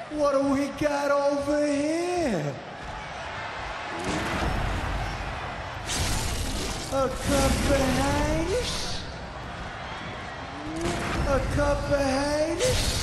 What do we got over here? A cup of haters? A cup of haters?